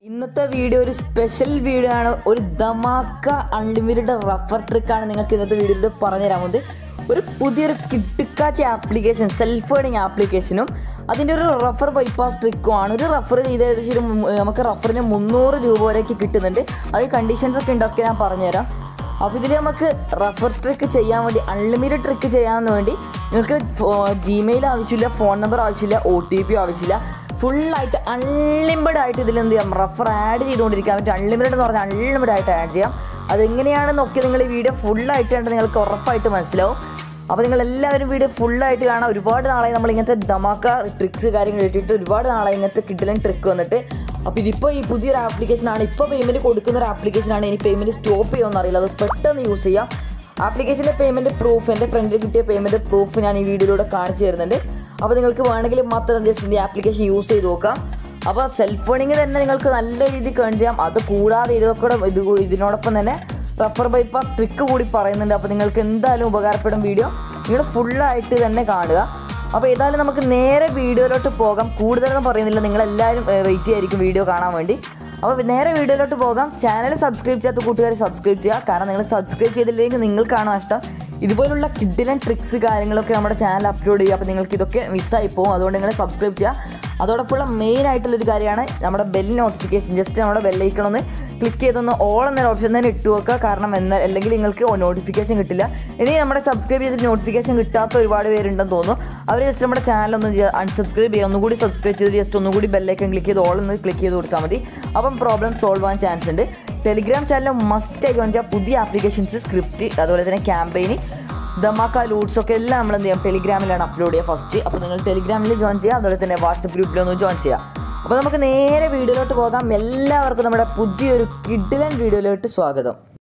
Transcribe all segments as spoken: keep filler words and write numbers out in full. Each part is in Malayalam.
ഇന്നത്തെ വീഡിയോ ഒരു സ്പെഷ്യൽ വീഡിയോ ആണ്. ഒരു ധമാക്ക അൺലിമിറ്റഡ് റഫർ ട്രിക്കാണ് നിങ്ങൾക്ക് ഇന്നത്തെ വീഡിയോയിൽ പറഞ്ഞു തരാൻ പോകുന്നത്. ഒരു പുതിയൊരു കിട്ടിക്കാച്ച ആപ്ലിക്കേഷൻ, സെൽഫ് ഏണിങ് ആപ്ലിക്കേഷനും അതിൻ്റെ ഒരു റഫർ ബൈപ്പാസ് ട്രിക്കുമാണ്. ഒരു റഫർ ചെയ്ത് ഏകദേശം ഒരു നമുക്ക് റഫറിന് മുന്നൂറ് രൂപ വരെയൊക്കെ കിട്ടുന്നുണ്ട്. അത് കണ്ടീഷൻസ് ഒക്കെ ഉണ്ടാക്കി ഞാൻ പറഞ്ഞുതരാം. അപ്പോൾ ഇതിൽ നമുക്ക് റഫർ ട്രിക്ക് ചെയ്യാൻ വേണ്ടി, അൺലിമിറ്റഡ് ട്രിക്ക് ചെയ്യാൻ വേണ്ടി നിങ്ങൾക്ക് ജിമെയിൽ ആവശ്യമില്ല, ഫോൺ നമ്പർ ആവശ്യമില്ല, ഒ ടി പി ആവശ്യമില്ല. ഫുള്ളായിട്ട് അൺലിമിറ്റഡ് ആയിട്ട് ഇതിൽ എന്ത് ചെയ്യാം, റഫർ ആഡ് ചെയ്തുകൊണ്ടിരിക്കാൻ പറ്റും. അൺലിമിറ്റഡ് എന്ന് പറഞ്ഞാൽ അൺലിമിറ്റഡ് ആയിട്ട് ആഡ് ചെയ്യാം. അതെങ്ങനെയാണെന്ന് നോക്കി നിങ്ങൾ ഈ വീഡിയോ ഫുള്ളായിട്ട് കണ്ട് നിങ്ങൾക്ക് ഉറപ്പായിട്ട് മനസ്സിലാവും. അപ്പോൾ നിങ്ങൾ എല്ലാവരും വീഡിയോ ഫുള്ളായിട്ട് കാണാം. ഒരുപാട് നാളായി നമ്മൾ ഇങ്ങനത്തെ ധമാക്ക ട്രിക്സ് കാര്യങ്ങൾ ഇട്ടിട്ട് ഒരുപാട് നാളായി ഇങ്ങനത്തെ കിഡിലൻ ട്രിക്ക് വന്നിട്ട്. അപ്പോൾ ഇതിപ്പോൾ ഈ പുതിയൊരു ആപ്ലിക്കേഷനാണ്, ഇപ്പോൾ പേയ്മെൻറ്റ് കൊടുക്കുന്ന ഒരു ആപ്ലിക്കേഷനാണ്. ഇനി പേയ്മെൻറ്റ് സ്റ്റോപ്പ് ചെയ്യുമെന്ന് അറിയില്ല, അത് പെട്ടെന്ന് യൂസ് ചെയ്യാം. ആപ്ലിക്കേഷൻ്റെ പേയ്മെൻറ്റ് പ്രൂഫ്, എൻ്റെ ഫ്രണ്ടിൽ കിട്ടിയ പേയ്മെൻറ്റ് പ്രൂഫ് ഞാൻ ഈ വീഡിയോയിലൂടെ കാണിച്ചു തരുന്നുണ്ട്. അപ്പോൾ നിങ്ങൾക്ക് വേണമെങ്കിൽ മാത്രം ജസ്റ്റ് ഈ ആപ്ലിക്കേഷൻ യൂസ് ചെയ്ത് നോക്കാം. അപ്പോൾ സെൽഫ് ഏണിംഗ് തന്നെ നിങ്ങൾക്ക് നല്ല രീതിയിൽ ഏൺ ചെയ്യാം. അത് കൂടാതെ ഇതൊക്കെ ഇത് ഇതിനോടൊപ്പം തന്നെ റഫർ ബൈപ്പാസ് ട്രിക്ക് കൂടി പറയുന്നുണ്ട്. അപ്പോൾ നിങ്ങൾക്ക് എന്തായാലും ഉപകാരപ്പെടും വീഡിയോ. നിങ്ങൾ ഫുള്ളായിട്ട് തന്നെ കാണുക. അപ്പോൾ ഏതായാലും നമുക്ക് നേരെ വീഡിയോയിലോട്ട് പോകാം. കൂടുതലൊന്നും പറയുന്നില്ല, നിങ്ങളെല്ലാവരും വെയിറ്റ് ചെയ്യായിരിക്കും വീഡിയോ കാണാൻ വേണ്ടി. അപ്പോൾ നേരെ വീഡിയോയിലോട്ട് പോകാം. ചാനൽ സബ്സ്ക്രൈബ് ചെയ്യാത്ത കൂട്ടുകാർ സബ്സ്ക്രൈബ് ചെയ്യുക. കാരണം നിങ്ങൾ സബ്സ്ക്രൈബ് ചെയ്തില്ലെങ്കിൽ നിങ്ങൾക്കാണ് നഷ്ടം. ഇതുപോലുള്ള കിഡിലൻ ട്രിക്സ് കാര്യങ്ങളൊക്കെ നമ്മുടെ ചാനൽ അപ്ലോഡ് ചെയ്യുക. അപ്പോൾ നിങ്ങൾക്ക് ഇതൊക്കെ മിസ്സായി പോകും. അതുകൊണ്ട് നിങ്ങൾ സബ്സ്ക്രൈബ് ചെയ്യുക. അതോടൊപ്പമുള്ള മെയിൻ ആയിട്ടുള്ളൊരു കാര്യമാണ് നമ്മുടെ ബെൽ നോട്ടിഫിക്കേഷൻ. ജസ്റ്റ് നമ്മുടെ ബെല്ലൈക്കണൊന്ന് ക്ലിക്ക് ചെയ്തൊന്ന് ഓൾ എന്നൊരു ഓപ്ഷൻ തന്നെ ഇട്ട് വെക്കുക. കാരണം എന്നാൽ അല്ലെങ്കിൽ നിങ്ങൾക്ക് നോട്ടിഫിക്കേഷൻ കിട്ടില്ല. ഇനി നമ്മുടെ സബ്സ്ക്രൈബ് ചെയ്തിട്ട് നോട്ടിഫിക്കേഷൻ കിട്ടാത്ത ഒരുപാട് പേരുണ്ടെന്ന് തോന്നുന്നു. അവർ ജസ്റ്റ് നമ്മുടെ ചാനലൊന്ന് അൺസബ്സ്ക്രൈബ് ചെയ്യുക. ഒന്നുകൂടി സബ്സ്ക്രൈബ് ചെയ്ത് ജസ്റ്റ് ഒന്നുകൂടി ബെല്ലൈക്കൺ ക്ലിക്ക് ചെയ്ത് ഓൾ ഒന്ന് ക്ലിക്ക് ചെയ്ത് കൊടുത്താൽ മതി. അപ്പം പ്രോബ്ലം സോൾവ് ആവാൻ ചാൻസ് ഉണ്ട്. ടെലിഗ്രാം ചാനൽ മസ്റ്റ് ആയി വെച്ചാൽ പുതിയ ആപ്ലിക്കേഷൻസ്, സ്ക്രിപ്റ്റ്, അതുപോലെ തന്നെ ക്യാമ്പയിന്, ധമാക്ക ലൂട്ട്സ് ഒക്കെ എല്ലാം നമ്മൾ എന്ത് ചെയ്യാം, ടെലിഗ്രാമിലാണ് അപ്ലോഡ് ചെയ്യുക ഫസ്റ്റ്. അപ്പോൾ നിങ്ങൾ ടെലിഗ്രാമിൽ ജോയിൻ ചെയ്യുക, അതുപോലെ തന്നെ വാട്സപ്പ് ഗ്രൂപ്പിലൊന്ന് ജോയിൻ ചെയ്യുക. അപ്പോൾ നമുക്ക് നേരെ വീഡിയോയിലോട്ട് പോകാം. എല്ലാവർക്കും നമ്മുടെ പുതിയൊരു കിഡിലൻ വീഡിയോയിലോട്ട് സ്വാഗതം.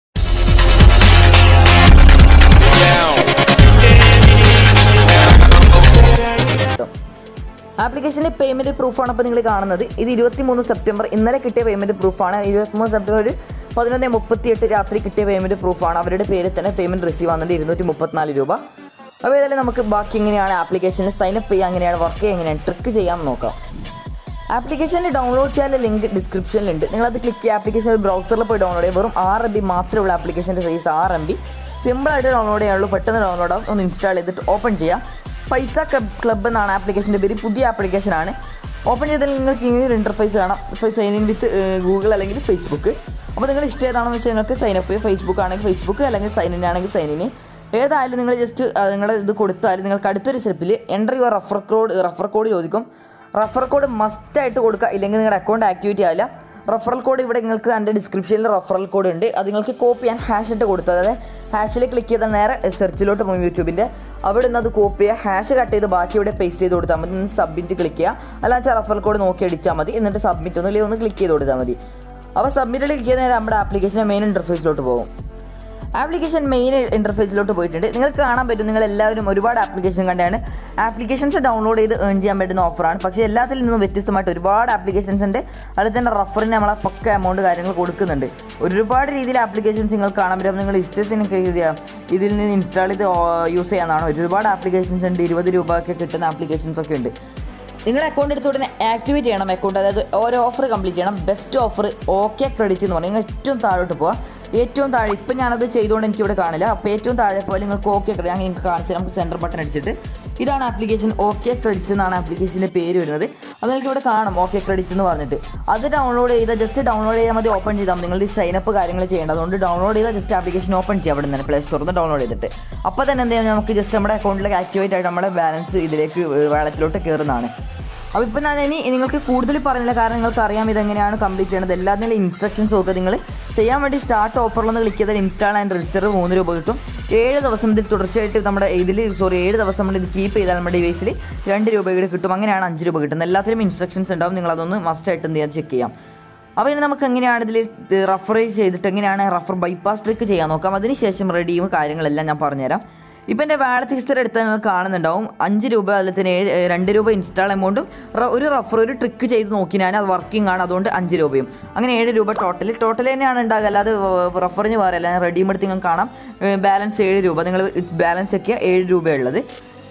ആപ്ലിക്കേഷനിൽ പേയ്മെൻറ്റ് പ്രൂഫാണ് അപ്പോൾ നിങ്ങൾ കാണുന്നത്. ഇത് ഇരുപത്തി മൂന്ന് സെപ്റ്റംബർ ഇന്നലെ കിട്ടിയ പേയ്മെൻറ്റ് പ്രൂഫാണ്. ഇരുപത്തി മൂന്ന് സെപ്റ്റംബർ ഒരു പതിനൊന്ന് മുപ്പത്തി എട്ട് രാത്രി കിട്ടിയ പേയ്മെൻറ്റ് പ്രൂഫാണ്. അവരുടെ പേരിൽ തന്നെ പേയ്മെൻറ്റ് റിസീവ് ആകുന്നുണ്ട്, ഇരുന്നൂറ്റി മുപ്പത്തിനാല് രൂപ. അപ്പോൾ ഏതായാലും നമുക്ക് ബാക്കി എങ്ങനെയാണ് ആപ്ലിക്കേഷനിൽ സൈനപ്പ് ചെയ്യുക, എങ്ങനെയാണ് വർക്ക് ചെയ്യുക, എങ്ങനെയാണ് ട്രിക്ക് ചെയ്യാൻ നോക്കാം. ആപ്ലിക്കേഷനിൽ ഡൗൺലോഡ് ചെയ്യാനുള്ള ലിങ്ക് ഡിസ്ക്രിപ്ഷനിലുണ്ട്. നിങ്ങളത് ക്ലിക്ക് ചെയ്യുക. ആപ്ലിക്കേഷൻ ഒരു ബ്രൗസറിൽ പോയി ഡൗൺലോഡ് ചെയ്യുക. വെറും ആറ് എം ബി മാത്രമുള്ള ആപ്ലിക്കേഷൻ്റെ സൈസ് ആറ് എം ബി. സിമ്പിളായിട്ട് ഡൗൺലോഡ് ചെയ്യാനുള്ളൂ, പെട്ടെന്ന് ഡൗൺലോഡ് ആവും. ഒന്ന് ഇൻസ്റ്റാൾ ചെയ്തിട്ട് ഓപ്പൺ ചെയ്യുക. പൈസ ക്ലബ് ക്ലബ് എന്നാണ് ആപ്ലിക്കേഷൻ്റെ പേര്. പുതിയ ആപ്ലിക്കേഷനാണ്. ഓപ്പൺ ചെയ്താൽ നിങ്ങൾക്ക് ഇങ്ങനെ ഒരു ഇൻ്റർഫേസ് കാണാം. സൈൻ ഇൻ വിത്ത് ഗൂഗിൾ അല്ലെങ്കിൽ ഫേസ്ബുക്ക്. അപ്പോൾ നിങ്ങൾ ഇഷ്ടം ഏതാണെന്ന് വെച്ചാൽ നിങ്ങൾക്ക് സൈനപ്പ് ചെയ്യുക. ഫേസ്ബുക്ക് ആണെങ്കിൽ ഫേസ്ബുക്ക്, അല്ലെങ്കിൽ സൈൻ ഇൻ ആണെങ്കിൽ സൈൻ ഇൻ. ഏതായാലും നിങ്ങൾ ജസ്റ്റ് നിങ്ങളുടെ ഇത് കൊടുത്താൽ നിങ്ങൾക്ക് അടുത്തൊരു സ്റ്റെപ്പിൽ enter your refer code refer code ചോദിക്കും. റഫർ കോഡ് മസ്റ്റായിട്ട് കൊടുക്കുക, ഇല്ലെങ്കിൽ നിങ്ങളുടെ അക്കൗണ്ട് ആക്ടിവേറ്റ് ആവില്ല. റഫറൽ കോഡ് ഇവിടെ നിങ്ങൾക്ക് എൻ്റെ ഡിസ്ക്രിപ്ഷനിൽ റഫറൽ കോഡ് ഉണ്ട്. അത് നിങ്ങൾക്ക് കോപ്പി ചെയ്യാൻ ഹാഷ് ഇട്ട് കൊടുത്തു. അതായത് ഹാഷിൽ ക്ലിക്ക് ചെയ്താൽ നേരെ സെർച്ചിലോട്ട് പോകും യൂട്യൂബിൻ്റെ. അവിടെ നിന്ന് അത് കോപ്പി ചെയ്യുക, ഹാഷ് കട്ട് ചെയ്ത് ബാക്കി ഇവിടെ പേസ്റ്റ് ചെയ്ത് കൊടുത്താൽ മതി. നിന്ന് സബ്മിറ്റ് ക്ലിക്ക് ചെയ്യുക. അല്ലാതെ റഫറൽ കോഡ് നോക്കി അടിച്ചാൽ മതി. എന്നിട്ട് സബ്മിറ്റ് ഒന്നും ഇല്ലെങ്കിൽ ഒന്ന് ക്ലിക്ക് ചെയ്ത് കൊടുത്താൽ മതി. അപ്പോൾ സബ്മിറ്റ് ക്ലിക്ക് ചെയ്താൽ നമ്മുടെ ആപ്ലിക്കേഷൻ്റെ മെയിൻ ഇൻ്റർഫേസിലോട്ട് പോകും. ആപ്ലിക്കേഷൻ മെയിൻ ഇൻ്റർഫേസിലോട്ട് പോയിട്ടുണ്ട്. നിങ്ങൾക്ക് കാണാൻ പറ്റും, നിങ്ങൾ എല്ലാവരും ഒരുപാട് ആപ്ലിക്കേഷൻ കണ്ടാണ്. ആപ്ലിക്കേഷൻസ് ഡൗൺലോഡ് ചെയ്ത് ഏൺ ചെയ്യാൻ പറ്റുന്ന ഓഫറാണ്. പക്ഷേ എല്ലാത്തിൽ നിന്നും വ്യത്യസ്തമായിട്ട് ഒരുപാട് ആപ്ലിക്കേഷൻസ് ഉണ്ട്. അതിൽ തന്നെ റഫറിന് നമ്മളെ പക്ക എമൗണ്ട് കാര്യങ്ങൾ കൊടുക്കുന്നുണ്ട്. ഒരുപാട് രീതിയിൽ ആപ്ലിക്കേഷൻസ് നിങ്ങൾക്ക് കാണാൻ പറ്റും. നിങ്ങൾ ഇഷ്ടത്തിന് ഇതിൽ നിന്ന് ഇൻസ്റ്റാൾ ചെയ്ത് യൂസ് ചെയ്യാനാണ്. ഒരുപാട് ആപ്ലിക്കേഷൻസ് ഉണ്ട്. ഇരുപത് രൂപ ഒക്കെ കിട്ടുന്ന ആപ്ലിക്കേഷൻസ് ഒക്കെ ഉണ്ട്. നിങ്ങളുടെ അക്കൗണ്ട് എടുത്ത് ഉടനെ ആക്ടിവേറ്റ് ചെയ്യണം അക്കൗണ്ട്. അതായത് ഓരോ ഓഫർ കംപ്ലീറ്റ് ചെയ്യണം. ബെസ്റ്റ് ഓഫർ ഓക്കെ ക്രെഡിറ്റ് എന്ന് പറയും. നിങ്ങൾ ഏറ്റവും താഴോട്ട് പോകാം. ഏറ്റവും താഴെ ഇപ്പം ഞാനത് ചെയ്തുകൊണ്ട് എനിക്കിവിടെ കാണില്ല. അപ്പോൾ ഏറ്റവും താഴെ പോലെ നിങ്ങൾക്ക് ഓക്കെ ക്രെഡിറ്റ്, ഞാൻ നിങ്ങൾക്ക് കാണിച്ചു നമുക്ക് സെൻറ്റർ ബട്ടൺ അടിച്ചിട്ട് ഇതാണ് ആപ്ലിക്കേഷൻ. ഓക്കെ ക്രെഡിറ്റ് എന്നാണ് ആപ്ലിക്കേഷൻ്റെ പേര് വരുന്നത്. അത് നിങ്ങൾക്ക് ഇവിടെ കാണും, ഓക്കെ ക്രെഡിറ്റ് എന്ന് പറഞ്ഞിട്ട്. അത് ഡൗൺലോഡ് ചെയ്താൽ ജസ്റ്റ് ഡൗൺലോഡ് ചെയ്യാൻ മതി. ഓപ്പൺ ചെയ്താൽ നിങ്ങളുടെ സൈനപ്പ് കാര്യങ്ങൾ ചെയ്യേണ്ടത്. അതുകൊണ്ട് ഡൗൺലോഡ് ചെയ്താൽ ജസ്റ്റ് ആപ്ലിക്കേഷൻ ഓപ്പൺ ചെയ്യാം അവിടെ നിന്ന് പ്ലേ സ്റ്റോറിൽ നിന്ന് ഡൗൺലോഡ് ചെയ്തിട്ട്. അപ്പോൾ തന്നെ എന്ത് ചെയ്യാം, നമുക്ക് ജസ്റ്റ് നമ്മുടെ അക്കൗണ്ടിലേക്ക് ആക്ടിവേറ്റ് ആയിട്ട് നമ്മുടെ ബാലൻസ് ഇതിലേക്ക് വാലറ്റിലോട്ട് കയറുന്നതാണ്. അപ്പോൾ ഇപ്പോൾ ഞാൻ ഇനി നിങ്ങൾക്ക് കൂടുതൽ പറഞ്ഞില്ല, കാരണം നിങ്ങൾക്ക് അറിയാം ഇതെങ്ങനെയാണ് കംപ്ലീറ്റ് ചെയ്യുന്നത്. എല്ലാത്തിനും ഇൻസ്ട്രക്ഷൻസ് നോക്കുക. നിങ്ങൾ ചെയ്യാൻ വേണ്ടി സ്റ്റാർട്ട് ഓഫറിലൊന്ന് ക്ലിക്ക് ചെയ്താൽ ഇൻസ്റ്റാൾ ആൻഡ് രജിസ്റ്റർ മൂന്ന് രൂപ കിട്ടും. ഏഴ് ദിവസം ഇതിൽ തുടർച്ചയായിട്ട് നമ്മുടെ ഇതിൽ സോറി ഏഴ് ദിവസം നമ്മൾ ഇത് കീപ്പ് ചെയ്താൽ നമ്മുടെ ഡിവൈസിൽ രണ്ട് രൂപ കൂടി കിട്ടും. അങ്ങനെയാണ് അഞ്ച് രൂപ കിട്ടുന്നത്. എല്ലാത്തിലും ഇൻസ്ട്രക്ഷൻസ് ഉണ്ടാവും. നിങ്ങളതൊന്ന് മസ്റ്റായിട്ട് എന്ത് ചെയ്യാൻ ചെക്ക് ചെയ്യാം. അപ്പോൾ ഇനി നമുക്ക് എങ്ങനെയാണ് ഇതിൽ റഫർ ചെയ്തിട്ട് എങ്ങനെയാണ് റഫർ ബൈപ്പാസ് ട്രിക്ക് ചെയ്യാൻ നോക്കാം. അതിനുശേഷം റെഡിയും കാര്യങ്ങളെല്ലാം ഞാൻ പറഞ്ഞുതരാം. ഇപ്പം എൻ്റെ വാലറ്റ് ഹിസ്റ്ററി എടുത്താൽ നിങ്ങൾ കാണുന്നുണ്ടാവും. അഞ്ച് രൂപ അതുപോലെ തന്നെ ഏഴ് രണ്ട് രൂപ ഇൻസ്റ്റാൾ എമൗണ്ടും ഒരു റഫർ ഒരു ട്രിക്ക് ചെയ്ത് നോക്കി ഞാൻ അത് വർക്കിംഗ് ആണ്, അതുകൊണ്ട് അഞ്ച് രൂപയും. അങ്ങനെ ഏഴ് രൂപ ടോട്ടൽ ടോട്ടൽ തന്നെയാണ് ഉണ്ടാകുക. അല്ലാതെ റഫറിന് വേറെ അല്ല. റെഡീം എടുത്ത് നിങ്ങൾക്ക് കാണാം ബാലൻസ് ഏഴ് രൂപ. നിങ്ങൾ ബാലൻസ് ഒക്കെ ഏഴ് രൂപയുള്ളത്.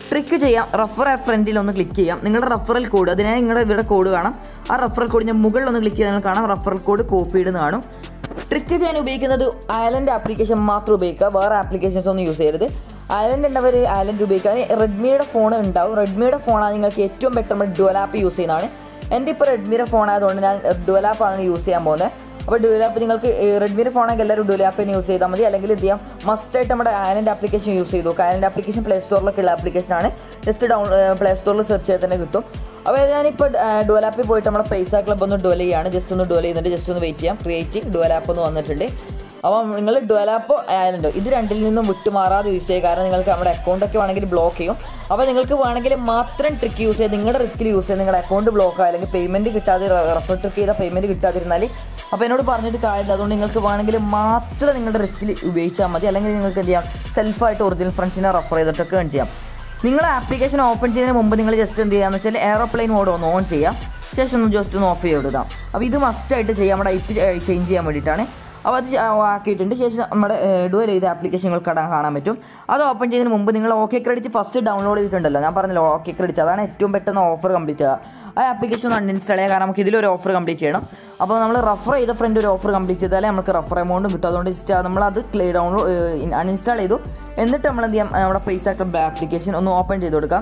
ട്രിക്ക് ചെയ്യാം. റഫർ ആ ഫ്രണ്ടിൽ ഒന്ന് ക്ലിക്ക് ചെയ്യാം. നിങ്ങളുടെ റഫറൽ കോഡ് അതിനായി നിങ്ങളുടെ ഇവിടെ കോഡ് കാണാം. ആ റഫറൽ കോഡ് ഞാൻ മുകളിലൊന്ന് ക്ലിക്ക് ചെയ്താൽ നിങ്ങൾ കാണാം റഫറൽ കോഡ് കോപ്പി ഇടുന്ന കാണും. ട്രിക്ക് ചെയ്യാൻ ഉപയോഗിക്കുന്നത് ഐലൻഡ് ആപ്ലിക്കേഷൻ മാത്രം ഉപയോഗിക്കുക, വേറെ ആപ്ലിക്കേഷൻസ് ഒന്നും യൂസ് ചെയ്യരുത്. ഐലൻഡ് ഉണ്ടവർ ഐലൻഡ് ഉപയോഗിക്കുക. റെഡ്മിയുടെ ഫോൺ ഉണ്ടാവും. റെഡ്മിയുടെ ഫോണാണ് നിങ്ങൾക്ക് ഏറ്റവും ബെറ്റർ നമ്മൾ ഡുവൽ ആപ്പ് യൂസ് ചെയ്യുന്നതാണ്. എൻ്റെ ഇപ്പോൾ റെഡ്മിയുടെ ഫോൺ ആയതുകൊണ്ട് ഞാൻ ഡുവൽ ആപ്പാണ് യൂസ് ചെയ്യാൻ പോകുന്നത്. അപ്പോൾ ഡുവൽ ആപ്പ് നിങ്ങൾക്ക് റെഡ്മിയുടെ ഫോണൊക്കെ എല്ലാവരും ഡുവൽ ആപ്പ് തന്നെ യൂസ് ചെയ്താൽ മതി. അല്ലെങ്കിൽ എന്ത് ചെയ്യാം, മസ്റ്റായിട്ട് നമ്മുടെ ഐലൻഡ് ആപ്ലിക്കേഷൻ യൂസ് ചെയ്തു. ഐലൻഡ് ആപ്ലിക്കേഷൻ പ്ലേ സ്റ്റോറിലൊക്കെ ഉള്ള ആപ്ലിക്കേഷനാണ്. ജസ്റ്റ് ഡൗൺ പ്ലേ സ്റ്റോറിൽ സെർച്ച് ചെയ്താൽ തന്നെ കിട്ടും. അപ്പോൾ ഞാനിപ്പോൾ ഡുവൽ ആപ്പിൽ പോയിട്ട് നമ്മുടെ പൈസ ക്ലബ് ഒന്ന് ഡുവൽ ചെയ്യുകയാണ്. ജസ്റ്റ് ഒന്ന് ഡുവൽ ചെയ്യുന്നുണ്ട്. ജസ്റ്റ് ഒന്ന് വെയിറ്റ് ചെയ്യാം. ക്രിയേറ്റ് ഡുവൽ ആപ്പ് ഒന്ന് വന്നിട്ടുണ്ട്. അപ്പോൾ നിങ്ങൾ ഡുവൽ ആപ്പോ ഐലൻഡോ ഇത് രണ്ടിൽ നിന്നും വിട്ടുമാറാതെ യൂസ് ചെയ്യുക. കാരണം നിങ്ങൾക്ക് നമ്മുടെ അക്കൗണ്ടൊക്കെ വേണമെങ്കിൽ ബ്ലോക്ക് ചെയ്യും. അപ്പോൾ നിങ്ങൾക്ക് വേണമെങ്കിൽ മാത്രം ട്രിക്ക് യൂസ് ചെയ്ത് നിങ്ങളുടെ റിസ്കിൽ യൂസ് ചെയ്ത് നിങ്ങളുടെ അക്കൗണ്ട് ബ്ലോക്ക് ആയി അല്ലെങ്കിൽ പേയ്മെൻറ്റ് കിട്ടാതെ റഫർ ട്രിക്ക് ചെയ്താൽ പേയ്മെൻറ്റ് കിട്ടാതിരുന്നാൽ അപ്പോൾ എന്നോട് പറഞ്ഞിട്ട് കാര്യമില്ല. അതുകൊണ്ട് നിങ്ങൾക്ക് വേണമെങ്കിൽ മാത്രം നിങ്ങളുടെ റിസ്കിൽ ഉപയോഗിച്ചാൽ മതി. അല്ലെങ്കിൽ നിങ്ങൾക്ക് എന്ത് ചെയ്യാം, സെൽഫായിട്ട് ഒറിജിനൽ ഫ്രണ്ട്സിനെ റഫർ ചെയ്തിട്ടൊക്കെ ഏൺ ചെയ്യാം. നിങ്ങൾ ആപ്ലിക്കേഷൻ ഓപ്പൺ ചെയ്യുന്നതിന് മുമ്പ് നിങ്ങൾ ജസ്റ്റ് എന്ത് ചെയ്യുകയെന്ന് വെച്ചാൽ എയറോപ്ലെയിൻ മോഡ് ഒന്ന് ഓൺ ചെയ്യാം. ശേഷം ഒന്ന് ജസ്റ്റ് ഒന്ന് ഓഫ് ചെയ്ത് കൊടുക്കാം. അപ്പോൾ ഇത് മസ്റ്റായിട്ട് ചെയ്യാം. നമ്മുടെ ഐ പി ചേഞ്ച് ചെയ്യാൻ വേണ്ടിയിട്ടാണ്. അപ്പോൾ അത് ആക്കിയിട്ടുണ്ട്. ശേഷം നമ്മുടെ ഡുവൽ ചെയ്ത ആപ്ലിക്കേഷൻ നിങ്ങൾക്ക് കാണാൻ പറ്റും. അത് ഓപ്പൺ ചെയ്യുന്നതിന് മുമ്പ് നിങ്ങൾ ഓക്കെ ക്രെഡിറ്റ് ഫസ്റ്റ് ഡൗൺലോഡ് ചെയ്തിട്ടുണ്ടല്ലോ. ഞാൻ പറഞ്ഞല്ലോ ഓക്കെ ക്രെഡിറ്റ് അതാണ് ഏറ്റവും പെട്ടെന്ന് ഓഫർ കംപ്ലീറ്റ് ചെയ്യുക. ആ ആപ്ലിക്കേഷൻ ഒന്ന് അൺഇൻസ്റ്റാൾ ചെയ്യുക. കാരണം നമുക്ക് ഇതിലൊരു ഓഫർ കംപ്ലീറ്റ് ചെയ്യണം. അപ്പോൾ നമ്മൾ റഫർ ചെയ്ത ഫ്രണ്ട് ഒരു ഓഫർ കംപ്ലീറ്റ് ചെയ്താലേ നമുക്ക് റഫർ എമൗണ്ടും കിട്ടും. അതുകൊണ്ട് ജസ്റ്റ് നമ്മളത് ക്ലേ ഡൗൺലോഡ് അൺഇൻസ്റ്റാൾ ചെയ്തു. എന്നിട്ട് നമ്മൾ എന്ത് ചെയ്യാം, നമ്മുടെ പൈസ ക്ലബ് ആപ്ലിക്കേഷൻ ഒന്ന് ഓപ്പൺ ചെയ്ത് കൊടുക്കാം.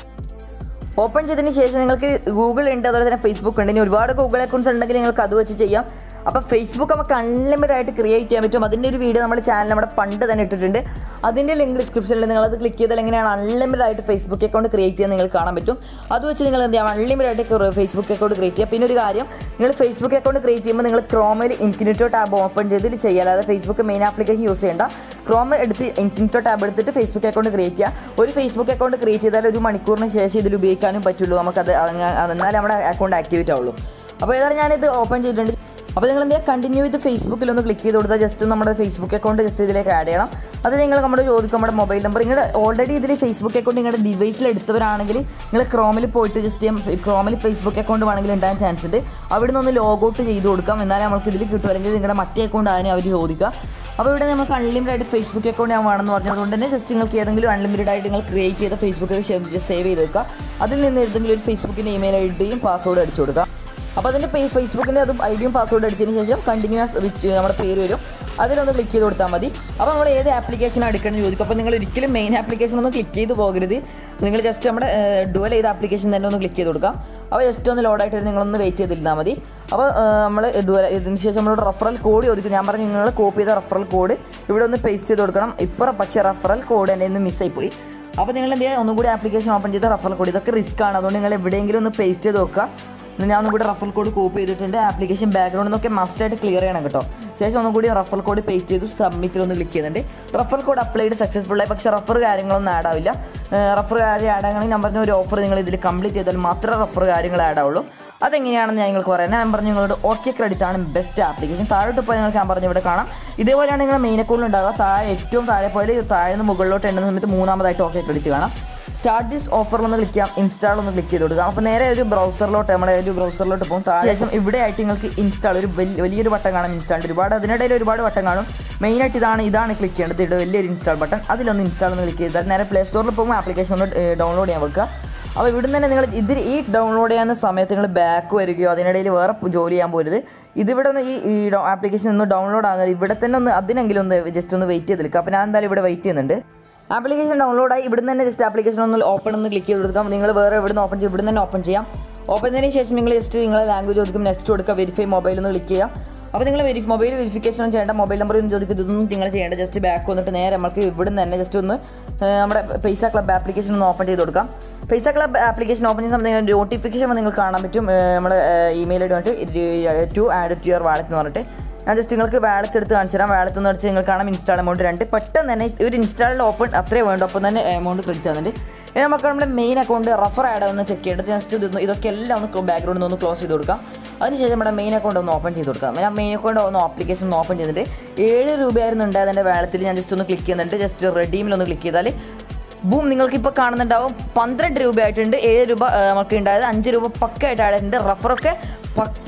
ഓപ്പൺ ചെയ്തതിന് ശേഷം നിങ്ങൾക്ക് ഗൂഗിൾ ഉണ്ട്, അതുപോലെ തന്നെ ഫേസ്ബുക്ക് ഉണ്ട്. ഇനി ഒരുപാട് ഗൂഗിൾ അക്കൗണ്ട്സ് ഉണ്ടെങ്കിൽ നിങ്ങൾക്ക് അത് വെച്ച് ചെയ്യാം. അപ്പോൾ ഫേസ്ബുക്ക് നമുക്ക് അൺലിമിറ്റഡ് ആയിട്ട് ക്രിയേറ്റ് ചെയ്യാൻ പറ്റും. അതിൻ്റെ ഒരു വീഡിയോ നമ്മുടെ ചാനൽ നമ്മുടെ പണ്ട് തന്നെ ഇട്ടിട്ടുണ്ട്. അതിൻ്റെ ലിങ്ക് ഡിസ്ക്രിപ്ഷനിൽ നിങ്ങളത് ക്ലിക്ക് ചെയ്താൽ എങ്ങനെയാണ് അൺലിമിറ്റഡ് ആയിട്ട് ഫേസ്ബുക്ക് അക്കൗണ്ട് ക്രിയേറ്റ് ചെയ്യാൻ നിങ്ങൾക്ക് കാണാൻ പറ്റും. അത് വെച്ച് നിങ്ങൾ എന്ത് ചെയ്യാം, അൺലിമിറ്റഡ് ആയിട്ട് ഫേസ്ബുക്ക് അക്കൗണ്ട് ക്രിയേറ്റ് ചെയ്യുക. പിന്നെ ഒരു കാര്യം, നിങ്ങൾ ഫേസ്ബുക്ക് അക്കൗണ്ട് ക്രിയേറ്റ് ചെയ്യുമ്പോൾ നിങ്ങൾ ക്രോമിൽ ഇൻഫിനിറ്റോ ടാബ് ഓപ്പൺ ചെയ്തിട്ട് ചെയ്യുക. അല്ലാതെ ഫേസ്ബുക്ക് മെയിൻ ആപ്ലിക്കേഷൻ യൂസ് ചെയ്യേണ്ട. ക്രോം എടുത്ത് ഇൻഫിനിറ്റോ ടാബ് എടുത്തിട്ട് ഫേസ്ബുക്ക് അക്കൗണ്ട് ക്രിയേറ്റ് ചെയ്യുക. ഒരു ഫേസ്ബുക്ക് അക്കൗണ്ട് ക്രിയേറ്റ് ചെയ്താൽ ഒരു മണിക്കൂറിന് ശേഷം ഇതിൽ ഉപയോഗിക്കാനും പറ്റുള്ളൂ. നമുക്കത് എന്നാലേ നമ്മുടെ അക്കൗണ്ട് ആക്ടിവേറ്റ് ആവുള്ളൂ. അപ്പോൾ ഏതായാലും ഞാനിത് ഓപ്പൺ ചെയ്തിട്ടുണ്ട്. അപ്പോൾ നിങ്ങൾ എന്തെങ്കിലും കണ്ടിന്യൂ ചെയ്ത് ഫേസ്ബുക്കിലൊന്ന് ക്ലിക്ക് ചെയ്ത് കൊടുത്താൽ ജസ്റ്റ് നമ്മുടെ ഫേസ്ബുക്ക് അക്കൗണ്ട് ജസ്റ്റ് ഇതിലേക്ക് ആഡ് ചെയ്യണം. അത് നിങ്ങൾ നമ്മുടെ ചോദിക്കും നമ്മുടെ മൊബൈൽ നമ്പർ. നിങ്ങൾ ഓൾറെഡി ഇതിൽ ഫേസ്ബുക്ക് അക്കൗണ്ട് നിങ്ങളുടെ ഡിവൈസിൽ എടുത്തവരാണെങ്കിൽ നിങ്ങൾ ക്രോമിൽ പോയിട്ട് ജസ്റ്റ് ക്രോമിൽ ഫേസ്ബുക്ക് അക്കൗണ്ട് വേണമെങ്കിൽ ഉണ്ടാകാൻ ചാൻസ് ഉണ്ട്. അവിടെ നിന്ന് ഒന്ന് ലോഗൗട്ട് ചെയ്ത് കൊടുക്കാം. എന്നാലും നമുക്ക് ഇതിൽ കിട്ടും. അല്ലെങ്കിൽ നിങ്ങളുടെ മറ്റേ അക്കൗണ്ട് ആയതിനെ അവർ ചോദിക്കുക. അപ്പോൾ ഇവിടെ നമുക്ക് അൺലിമിറ്റഡ് ആയിട്ട് ഫേസ്ബുക്ക് അക്കൗണ്ട് ഞാൻ വേണമെന്ന് പറഞ്ഞതുകൊണ്ട് തന്നെ ജസ്റ്റ് നിങ്ങൾക്ക് ഏതെങ്കിലും അൺലിമിറ്റഡ് ആയിട്ട് നിങ്ങൾ ക്രിയേറ്റ് ചെയ്ത ഫേസ്ബുക്ക് സേവ് ചെയ്ത് വെക്കുക. അതിൽ നിന്ന് ഏതെങ്കിലും ഒരു ഫേസ്ബുക്കിൻ്റെ ഇമെയിൽ ഐ ഡിയും പാസ്വേഡ് അടിച്ചു കൊടുക്കുക. അപ്പോൾ അതിൻ്റെ പേ ഫേസ്ബുക്കിൻ്റെ അതും ഐ ഡിയും പാസ്വേഡ് അടിച്ചതിന് ശേഷം കണ്ടിന്യൂസ് റിച്ച് നമ്മുടെ പേര് വരും. അതിലൊന്ന് ക്ലിക്ക് ചെയ്ത് കൊടുത്താൽ മതി. അപ്പോൾ നമ്മൾ ഏത് ആപ്ലിക്കേഷൻ എടുക്കണം ചോദിക്കും. അപ്പോൾ നിങ്ങൾ ഒരിക്കലും മെയിൻ ആപ്ലിക്കേഷൻ ഒന്നും ക്ലിക്ക് ചെയ്ത് പോകരുത്. നിങ്ങൾ ജസ്റ്റ് നമ്മുടെ ഡുവൽ ചെയ്ത ആപ്ലിക്കേഷൻ തന്നെ ഒന്ന് ക്ലിക്ക് ചെയ്ത് കൊടുക്കാം. അപ്പോൾ ജസ്റ്റ് ഒന്ന് ലോഡായിട്ട് നിങ്ങളൊന്ന് വെയിറ്റ് ചെയ്തിരുന്നാൽ മതി. അപ്പോൾ നമ്മൾ ഡുവൽ ഇതിന് ശേഷം നമ്മളോട് റഫറൽ കോഡ് ചോദിക്കും. ഞാൻ പറഞ്ഞു നിങ്ങൾ കോപ്പി ചെയ്ത റഫറൽ കോഡ് ഇവിടെ ഒന്ന് പേസ്റ്റ് ചെയ്ത് കൊടുക്കണം. ഇപ്പോൾ പക്ഷേ റഫറൽ കോഡ് എൻ്റെ നിന്ന് മിസ്സായിപ്പോയി. അപ്പോൾ നിങ്ങൾ എന്ത് ചെയ്യുക, ഒന്നും കൂടി ആപ്ലിക്കേഷൻ ഓപ്പൺ ചെയ്ത റഫറൽ കോഡ് ഇതൊക്കെ റിസ്ക് ആണ്. അതുകൊണ്ട് നിങ്ങൾ എവിടെയെങ്കിലും ഒന്ന് പേസ്റ്റ് ചെയ്ത് നോക്കുക. ഞാൻ ഒന്നും കൂടി റഫറൽ കോഡ് കോപ്പി ചെയ്തിട്ടുണ്ട്. ആപ്ലിക്കേഷൻ ബാക്ക്ഗ്രൗണ്ടിൽ നിന്നൊക്കെ മസ്റ്റായിട്ട് ക്ലിയർ ചെയ്യണം കേട്ടോ. ശേഷം ഒന്നും കൂടി റഫറൽ കോഡ് പേസ്റ്റ് ചെയ്തു സബ്മിറ്റിലൊന്ന് ക്ലിക്ക് ചെയ്യുന്നുണ്ട്. റഫറൽ കോഡ് അപ്ലൈഡ് സക്സസ്ഫുള്ളായി. പക്ഷേ റഫർ കാര്യങ്ങളൊന്നും ആഡ് ആവില്ല. റഫർ കാര്യം ആഡ് ആകണമെങ്കിൽ ഞാൻ പറഞ്ഞ ഒരു ഓഫർ നിങ്ങൾ ഇതിൽ കംപ്ലീറ്റ് ചെയ്താൽ മാത്രമേ റഫർ കാര്യങ്ങൾ ആഡ് ആവുള്ളൂ. അതെങ്ങനെയാണെന്ന് ഞാൻ നിങ്ങൾക്ക് പറയാം. ഞാൻ പറഞ്ഞു നിങ്ങളോട് ഓക്കെ ക്രെഡിറ്റ് ആണ് ബെസ്റ്റ് ആപ്ലിക്കേഷൻ. താഴോട്ട് പോയി നിങ്ങൾക്ക് ഞാൻ പറഞ്ഞു ഇവിടെ കാണാം. ഇതേപോലെയാണ് നിങ്ങളുടെ മെയിൻ അക്കൗണ്ടിൽ ഉണ്ടാകുക. താഴെ ഏറ്റവും താഴെ പോയാൽ താഴെ നിന്ന് മുകളിലോട്ട് എണ്ണുന്ന സമയത്ത് മൂന്നാമതായിട്ട് ഓക്കെ ക്രെഡിറ്റ് കാണാം. സ്റ്റാർട്ട് ദിസ് ഓഫറിലൊന്ന് ക്ലിക്ക് ചെയ്യാം. ഇൻസ്റ്റാൾ ഒന്ന് ക്ലിക്ക് ചെയ്ത് കൊടുക്കാം. അപ്പോൾ നേരെ ഒരു ബ്രൗസറിലോട്ട് നമ്മുടെ ഒരു ബ്രൗസറിലോട്ട് പോകും. ശേഷം ഇവിടെ ആയിട്ട് നിങ്ങൾക്ക് ഇൻസ്റ്റാൾ ഒരു വലിയ വലിയൊരു ബട്ടൺ കാണാം. ഇൻസ്റ്റാൾ ഒരുപാട് അതിനിടയിൽ ഒരുപാട് ബട്ടൺ കാണും. മെയിനായിട്ട് ഇതാണ് ഇതാണ് ക്ലിക്ക് ചെയ്യേണ്ടത്. ഇവിടെ വലിയൊരു ഇൻസ്റ്റാൾ ബട്ടൺ. അതിലൊന്ന് ഇൻസ്റ്റാൾ ഒന്ന് ക്ലിക്ക് ചെയ്താൽ നേരെ പ്ലേ സ്റ്റോറിൽ പോകുമ്പോൾ ആപ്ലിക്കേഷൻ ഒന്ന് ഡൗൺലോഡ് ചെയ്യാൻ വെക്കുക. അപ്പോൾ ഇവിടെ തന്നെ നിങ്ങൾ ഇതിൽ ഈ ഡൗൺലോഡ് ചെയ്യുന്ന സമയത്ത് നിങ്ങൾ ബാക്ക് വരികയോ അതിനിടയിൽ വേറെ ജോലി ചെയ്യാൻ പോരുത്. ഇതിവിടെ ഒന്ന് ഈ ആപ്ലിക്കേഷൻ ഒന്ന് ഡൗൺലോഡ് ആകുന്നത് ഇവിടെ തന്നെ ഒന്ന് അതിനെങ്കിലും ഒന്ന് ജസ്റ്റ് ഒന്ന് വെയിറ്റ് ചെയ്ത് നിൽക്കുക. അപ്പോൾ ഞാൻ എന്തായാലും ഇവിടെ വെയിറ്റ് ചെയ്യുന്നുണ്ട്. ആപ്ലിക്കേഷൻ ഡൗൺലോഡായി. ഇവിടെ നിന്ന് തന്നെ ജസ്റ്റ് ആപ്ലിക്കേഷൻ ഒന്ന് ഓപ്പൺ ഒന്ന് ക്ലിക്ക് ചെയ്ത് കൊടുക്കാം. നിങ്ങൾ വേറെ ഇവിടെ നിന്ന് ഓപ്പൺ ചെയ്യും. ഇവിടെ നിന്ന് തന്നെ ഓപ്പൺ ചെയ്യാം. ഓപ്പൺ ചെയ്തതിന് ശേഷം നിങ്ങൾ ജസ്റ്റ് നിങ്ങളെ ലാംഗ്വേജ് ചോദിക്കും. നെക്സ്റ്റ് കൊടുക്കുക. വെരിഫൈ മൊബൈൽ ഒന്ന് ക്ലിക്ക് ചെയ്യുക. അപ്പോൾ നിങ്ങൾ വെരി മൊബൈൽ വെരിഫിക്കേഷൻ ഒന്നും ചെയ്യേണ്ട. മൊബൈൽ നമ്പർ ഒന്നും ചോദിക്കും. ഇതൊന്നും നിങ്ങൾ ചെയ്യേണ്ട. ജസ്റ്റ് ബാക്ക് വന്നിട്ട് നേരെ നമുക്ക് ഇവിടെ നിന്ന് തന്നെ ജസ്റ്റ് ഒന്ന് നമ്മുടെ പൈസ ക്ലബ് ആപ്ലിക്കേഷൻ ഒന്ന് ഓപ്പൺ ചെയ്ത് കൊടുക്കാം. പൈസ ക്ലബ് ആപ്ലിക്കേഷൻ ഓപ്പൺ ചെയ്യുന്ന സമയത്ത് നോട്ടിഫിക്കേഷൻ നിങ്ങൾക്ക് കാണാൻ പറ്റും. നമ്മുടെ ഇമെയിൽ ഐ ഡി വന്നിട്ട് to add to your wallet എന്ന് പറഞ്ഞിട്ട് ഞാൻ ജസ്റ്റ് നിങ്ങൾക്ക് വാലറ്റ് എടുത്ത് കാണിച്ചു തരാം. വാലറ്റ് എന്ന് വെച്ചാൽ നിങ്ങൾക്ക് കാണാം ഇൻസ്റ്റാൾ എമൗണ്ട് രണ്ട്. പെട്ടെന്ന് തന്നെ ഒരു ഇൻസ്റ്റാളിൽ ഓപ്പൺ അത്രേ വേണ്ടു. അപ്പം തന്നെ എമൗണ്ട് ക്രെഡിറ്റ് ആകുന്നുണ്ട്. ഇനി നമുക്ക് നമ്മുടെ മെയിൻ അക്കൗണ്ട് റഫർ ആഡ് ഒന്ന് ചെക്ക് ചെയ്തിട്ട് ജസ്റ്റ് ഇത് ഇതൊക്കെ എല്ലാം ഒന്ന് ബാക്ക്ഗ്രൗണ്ടിൽ നിന്ന് ഒന്ന് ക്ലോസ് ചെയ്ത് കൊടുക്കാം. അതിനുശേഷം നമ്മുടെ മെയിൻ അക്കൗണ്ട് ഒന്ന് ഓപ്പൺ ചെയ്ത് കൊടുക്കാം. ഞാൻ മെയിൻ അക്കൗണ്ട് ഒന്ന് ആപ്ലിക്കേഷൻ ഒന്ന് ഓപ്പൺ ചെയ്തിട്ട് ഏഴ് രൂപയായിരുന്നു ഉണ്ടായത് എൻ്റെ വാലറ്റിൽ. ഞാൻ ജസ്റ്റ് ഒന്ന് ക്ലിക്ക് ചെയ്യുന്നുണ്ട്. ജസ്റ്റ് റെഡീമിലൊന്ന് ക്ലിക്ക് ചെയ്താൽ ബൂം നിങ്ങൾക്കിപ്പോൾ കാണുന്നുണ്ടാവും പന്ത്രണ്ട് രൂപയായിട്ടുണ്ട്. ഏഴ് രൂപ നമുക്ക് ഉണ്ടായത് അഞ്ച് രൂപ പക്കായിട്ട് ആയിട്ടുണ്ട്. റഫറൊക്കെ പക്ക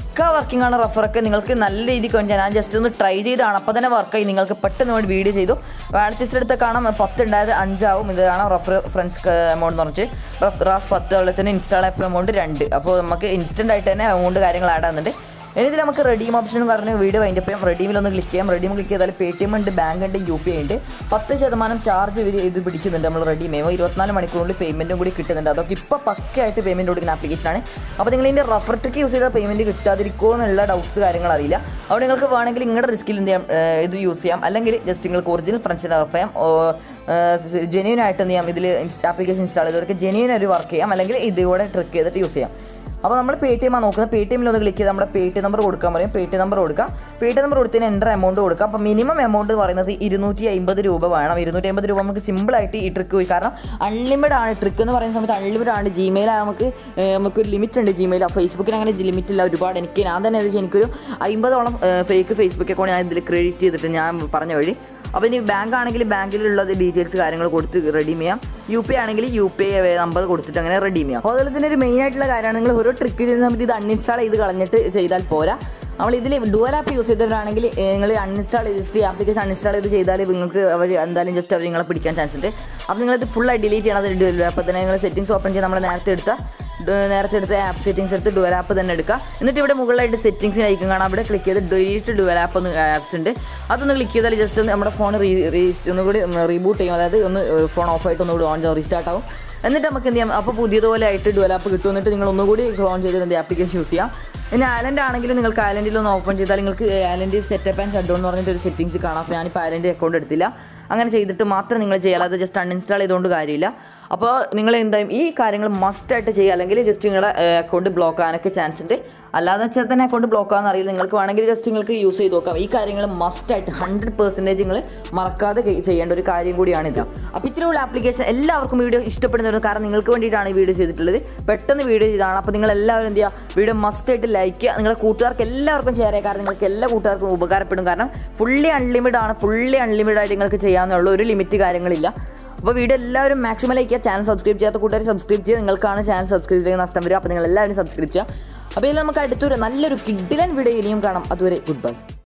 പക്ക വർക്കിംഗ് ആണ് റഫറൊക്കെ. നിങ്ങൾക്ക് നല്ല രീതിക്ക് വേണ്ടി ഞാൻ ജസ്റ്റ് ഒന്ന് ട്രൈ ചെയ്താണ്, അപ്പോൾ തന്നെ വർക്കായി. നിങ്ങൾക്ക് പെട്ടെന്ന് വേണ്ടി വീഡിയോ ചെയ്തു. വാലറ്റിസ്റ്റ് എടുത്ത് കാണാം പത്ത് ഉണ്ടായത് അഞ്ചാവും. ഇത് കാണാം റഫർ ഫ്രണ്ട്സ് എമൗണ്ട് എന്ന് പറഞ്ഞിട്ട് റഫ് റാസ് പത്ത്, അതുപോലെ തന്നെ ഇൻസ്റ്റാൾ ആപ്പ് എമൗണ്ട് രണ്ട്. അപ്പോൾ നമുക്ക് ഇൻസ്റ്റൻ്റ് ആയിട്ട് തന്നെ എമൗണ്ട് കാര്യങ്ങൾ ആഡ് ആകുന്നുണ്ട്. ഇനി ഇതിൽ നമുക്ക് റെഡീം ഓപ്ഷൻ പറഞ്ഞ് വീഡിയോ വൈൻഡ് അപ്പ് ചെയ്യാം. റെഡീമിലൊന്ന് ക്ലിക്ക് ചെയ്യാം. റെഡീം ക്ലിക്ക് ചെയ്താൽ പേ ടി എം ഉണ്ട്, ബാങ്ക് ഉണ്ട്, യു പി ഐ ഉണ്ട്. പത്ത് ശതമാനം ചാർജ് ഇവർ ഇത് പിടിക്കുന്നുണ്ട്. നമ്മൾ റെഡീം ചെയ്യുമ്പോൾ ഇരുപത്തിനാല് മണിക്കൂറിൽ പേയ്മെൻറ്റും കൂടി കിട്ടുന്നുണ്ട്. അതൊക്കെ ഇപ്പോൾ പക്കയായിട്ട് പേയ്മെൻറ്റ് കൊടുക്കുന്ന ആപ്ലിക്കേഷനാണ്. അപ്പോൾ നിങ്ങൾ ഇതിൻ്റെ റഫർ ട്രിക്ക് യൂസ് ചെയ്താൽ പേയ്മെൻറ്റ് കിട്ടാതിരിക്കുമോ എന്നുള്ള ഡൗട്ട്സ് കാര്യങ്ങൾ അറിയില്ല. അവിടെ നിങ്ങൾക്ക് വേണമെങ്കിൽ നിങ്ങളുടെ റിസ്കിൽ എന്ത് ചെയ്യാം, ഇത് യൂസ് ചെയ്യാം. അല്ലെങ്കിൽ ജസ്റ്റ് നിങ്ങൾക്ക് ഒറിജിനൽ ഫ്രണ്ട്സിനെ റെഫർ ചെയ്യാം. ജെന്യൂൻ ആയിട്ട് എന്ത് ചെയ്യാം, ഇതിൽ ആപ്ലിക്കേഷൻ ഇൻസ്റ്റാൾ ചെയ്തവർക്ക് ജെന്യൂൻ ഒരു വർക്ക് ചെയ്യാം. അല്ലെങ്കിൽ ഇതിലൂടെ ട്രിക്ക് ചെയ്തിട്ട് യൂസ് ചെയ്യാം. അപ്പോൾ നമ്മൾ പേ ടി എം ആണ് നോക്കുന്നത്. പേ ടി എമ്മിൽ ഒന്ന് ക്ലിക്ക് ചെയ്ത് നമ്മുടെ പേ ടി നമ്പർ കൊടുക്കാൻ പറയും. പേ ടി നമ്പർ കൊടുക്കുക. പേ ടി നമ്പർ കൊടുത്തതിന് എൻ്റർ എമൗണ്ട് കൊടുക്കുക. അപ്പോൾ മിനിമം എമൗണ്ട് എന്ന് പറയുന്നത് ഇരുന്നൂറ്റി അമ്പത് രൂപ വേണം. ഇരുന്നൂറ്റി അമ്പത് രൂപ നമുക്ക് സിമ്പിളായിട്ട് ഈ ട്രിക്ക് പോയി. കാരണം അൺലിമിറ്റഡ് ആണ് ട്രിക്ക് എന്ന് പറയുന്ന സമയത്ത്. അൺലിമിറ്റഡ് ആണ്. ജിമെയിൽ നമുക്ക് നമുക്കൊരു ലിമിറ്റ് ഉണ്ട്. ജിമെയിൽ ഫേസ്ബുക്കിന് അങ്ങനെ ലിമിറ്റ് ഇല്ല. ഒരുപാട് എനിക്ക് ഞാൻ തന്നെ വെച്ചാൽ എനിക്കൊരു അമ്പതോളം ഫേക്ക് ഫേസ്ബുക്ക് അക്കൗണ്ട് ഞാൻ ഇതിൽ ക്രെഡിറ്റ് ചെയ്തിട്ട് ഞാൻ പറഞ്ഞ വഴി. അപ്പോൾ ഇനി ബാങ്ക് ആണെങ്കിൽ ബാങ്കിലുള്ള ഡീറ്റെയിൽസ് കാര്യങ്ങൾ കൊടുത്ത് റെഡീം ചെയ്യാം. യു പി ആണെങ്കിൽ യു പി ഐ നമ്പർ കൊടുത്തിട്ട് അങ്ങനെ റെഡീം ചെയ്യാം. അപ്പോൾ അതുപോലെ തന്നെ ഒരു മെയിൻ ആയിട്ടുള്ള കാര്യമാണ്, നിങ്ങൾ ഓരോ ട്രിക്ക് ചെയ്യുന്ന സമയത്ത് ഇത് അൺഇൻസ്റ്റാൾ ചെയ്ത് കളഞ്ഞിട്ട് ചെയ്താൽ പോരാ. നമ്മൾ ഇതിൽ ഡുവൽ ആപ്പ് യൂസ് ചെയ്തവരാണെങ്കിൽ നിങ്ങൾ അൺഇൻസ്റ്റാൾ ചെയ്ത് ജസ്റ്റ് ആപ്ലിക്കേഷൻ അൺഇൻസ്റ്റാൾ ചെയ്ത് ചെയ്താൽ നിങ്ങൾക്ക് അവർ എന്തായാലും ജസ്റ്റ് അവർ നിങ്ങളെ പിടിക്കാൻ ചാൻസ് ഉണ്ട്. അപ്പോൾ നിങ്ങളിത് ഫുള്ളായി ഡിലീറ്റ് ചെയ്യണം. അത് ഡുവൽ ആപ്പ് തന്നെ നിങ്ങൾ സെറ്റിംഗ്സ് ഓപ്പൺ ചെയ്ത് നമ്മൾ നേരത്തെ എടുത്ത നേരത്തെ എടുത്ത് ആപ്പ് സെറ്റിംഗ്സ് എടുത്ത് ഡുവൽ ആപ്പ് തന്നെ എടുക്കുക. എന്നിട്ട് ഇവിടെ മുകളിലായിട്ട് സെറ്റിംഗ്സിനായിരിക്കും കാണാം. അവിടെ ക്ലിക്ക് ചെയ്ത് ഡിലീറ്റ് ഡുവൽ ആപ്പ് ഒന്ന് ആപ്സ് ഉണ്ട്. അതൊന്ന് ക്ലിക്ക് ചെയ്താൽ ജസ്റ്റ് ഒന്ന് നമ്മുടെ ഫോൺ റീ റീസ്റ്റ് ഒന്നുകൂടി റീബൂട്ട് ചെയ്യും. അതായത് ഒന്ന് ഫോൺ ഓഫായിട്ട് ഒന്നുകൂടി ഓൺ റീസ്റ്റാർട്ട് ആവും. എന്നിട്ട് നമുക്ക് എന്ത് ചെയ്യാം, അപ്പോൾ പുതിയതുപോലെ ആയിട്ട് ഡുവൽ ആപ്പ് കിട്ടും. എന്നിട്ട് നിങ്ങൾ ഒന്നുകൂടി ഓൺ ചെയ്ത് എന്ത് ആപ്ലിക്കേഷൻ യൂസ് ചെയ്യാം. ഇനി ഐലൻഡ് ആണെങ്കിലും നിങ്ങൾക്ക് ഐലൻഡിൽ ഒന്ന് ഓപ്പൺ ചെയ്താൽ നിങ്ങൾക്ക് island setup and shut down എന്ന് പറഞ്ഞിട്ട് ഒരു സെറ്റിംഗ്സ് കാണാം. അപ്പോൾ ഞാനിപ്പോൾ ഐലൻഡ് അക്കൗണ്ട് എടുത്തില്ല. അങ്ങനെ ചെയ്തിട്ട് മാത്രം നിങ്ങൾ ചെയ്യാം. അത് ജസ്റ്റ് അൺഇൻസ്റ്റാൾ ചെയ്തുകൊണ്ട് കാര്യമില്ല. അപ്പോൾ നിങ്ങൾ എന്തായാലും ഈ കാര്യങ്ങൾ മസ്റ്റായിട്ട് ചെയ്യുക. അല്ലെങ്കിൽ ജസ്റ്റ് നിങ്ങളുടെ അക്കൗണ്ട് ബ്ലോക്ക് ആകാനൊക്കെ ചാൻസ് ഉണ്ട്. അല്ലാതെ വെച്ചാൽ തന്നെ അക്കൗണ്ട് ബ്ലോക്ക് ആകാൻ അറിയില്ല. നിങ്ങൾക്ക് വേണമെങ്കിൽ ജസ്റ്റ് നിങ്ങൾക്ക് യൂസ് ചെയ്ത് നോക്കാം. ഈ കാര്യങ്ങൾ മസ്റ്റായിട്ട് ഹൺഡ്രഡ് പെർസെൻറ്റേജ് നിങ്ങൾ മറക്കാതെ ചെയ്യേണ്ട ഒരു കാര്യം കൂടിയാണിത്. അപ്പോൾ ഇത്രയുള്ള ആപ്ലിക്കേഷൻ എല്ലാവർക്കും വീഡിയോ ഇഷ്ടപ്പെടുന്നവരും, കാരണം നിങ്ങൾക്ക് വേണ്ടിയിട്ടാണ് ഈ വീഡിയോ ചെയ്തിട്ടുള്ളത്. പെട്ടെന്ന് വീഡിയോ ചെയ്താണ്. അപ്പോൾ നിങ്ങൾ എല്ലാവരും എന്ത് ചെയ്യുക, വീഡിയോ മസ്റ്റായിട്ട് ലൈക്ക് ചെയ്യുക. നിങ്ങളുടെ കൂട്ടുകാർക്ക് എല്ലാവർക്കും ഷെയർ ചെയ്യുക. കാരണം നിങ്ങൾക്ക് എല്ലാ കൂട്ടുകാർക്കും ഉപകാരപ്പെടും. കാരണം ഫുള്ളി അൺലിമിറ്റഡ് ആണ്. ഫുള്ളി അൺലിമിറ്റഡ് ആയിട്ട് നിങ്ങൾക്ക് ചെയ്യാവുന്നുള്ളൂ. ഒരു ലിമിറ്റ് കാര്യങ്ങളില്ല. അപ്പോൾ വീഡിയോ എല്ലാവരും മാക്സിമം ലൈക്ക് ചെയ്യുക. ചാനൽ സബ്സ്ക്രൈബ് ചെയ്യാത്ത കൂട്ടുകാർ സബ്സ്ക്രൈബ് ചെയ്യുക. നിങ്ങൾക്കാണ് ചാനൽ സബ്സ്ക്രൈബ് ചെയ്യുന്ന നഷ്ടം വരിക. അപ്പോൾ നിങ്ങൾ എല്ലാവരും സബ്സ്ക്രൈബ് ചെയ്യുക. അപ്പോൾ ഇതിൽ നമുക്ക് അടുത്തൊരു നല്ലൊരു കിഡിലൻ വീഡിയോ ഇനിയും കാണാം. അതുവരെ ഗുഡ് ബൈ.